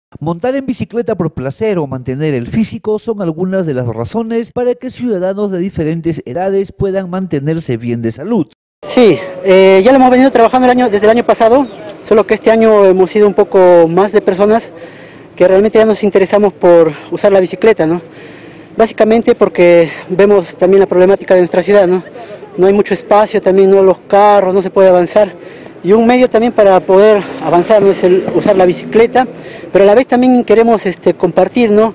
Montar en bicicleta por placer o mantener el físico son algunas de las razones para que ciudadanos de diferentes edades puedan mantenerse bien de salud. Sí, ya lo hemos venido trabajando desde el año pasado, solo que este año hemos sido un poco más de personas que realmente ya nos interesamos por usar la bicicleta, ¿no? Básicamente porque vemos también la problemática de nuestra ciudad, ¿no? No hay mucho espacio, también no los carros, no se puede avanzar. Y un medio también para poder avanzar, ¿no?, es usar la bicicleta, pero a la vez también queremos compartir, ¿no?,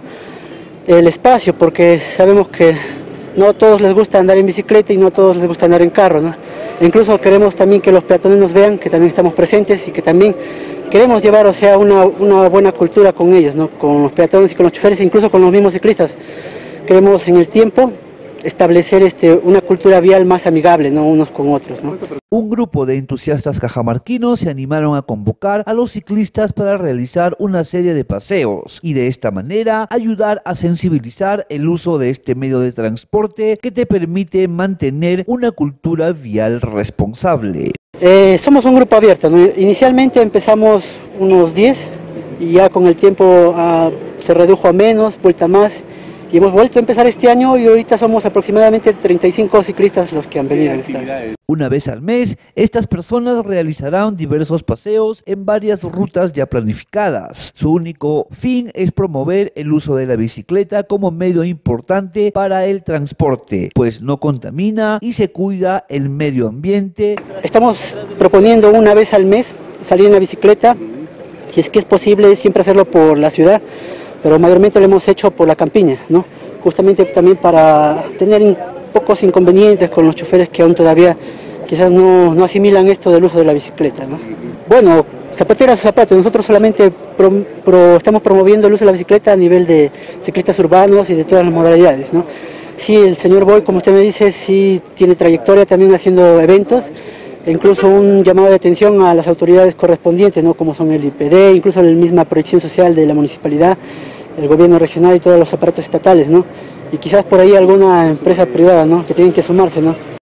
el espacio, porque sabemos que no a todos les gusta andar en bicicleta y no a todos les gusta andar en carro, ¿no? E incluso queremos también que los peatones nos vean, que también estamos presentes y que también queremos llevar, o sea, una buena cultura con ellos, ¿no?, con los peatones y con los choferes, incluso con los mismos ciclistas. Queremos en el tiempo establecer una cultura vial más amigable, ¿no?, unos con otros, ¿no? Un grupo de entusiastas cajamarquinos se animaron a convocar a los ciclistas para realizar una serie de paseos y de esta manera ayudar a sensibilizar el uso de este medio de transporte que te permite mantener una cultura vial responsable. Somos un grupo abierto, ¿no? Inicialmente empezamos unos 10 y ya con el tiempo se redujo a menos, vuelta más. Y hemos vuelto a empezar este año y ahorita somos aproximadamente 35 ciclistas los que han venido. Una vez al mes, estas personas realizarán diversos paseos en varias rutas ya planificadas. Su único fin es promover el uso de la bicicleta como medio importante para el transporte, pues no contamina y se cuida el medio ambiente. Estamos proponiendo una vez al mes salir en la bicicleta, si es que es posible siempre hacerlo por la ciudad, pero mayormente lo hemos hecho por la campiña, ¿no? Justamente también para tener pocos inconvenientes con los choferes que aún todavía quizás no asimilan esto del uso de la bicicleta, ¿no? Bueno, zapatero a su zapato, nosotros solamente estamos promoviendo el uso de la bicicleta a nivel de ciclistas urbanos y de todas las modalidades, ¿no? Sí, el señor Boy, como usted me dice, sí tiene trayectoria también haciendo eventos, e incluso un llamado de atención a las autoridades correspondientes, ¿no?, como son el IPD, incluso la misma proyección social de la municipalidad, el gobierno regional y todos los aparatos estatales, ¿no? Y quizás por ahí alguna empresa privada, ¿no?, que tienen que sumarse, ¿no?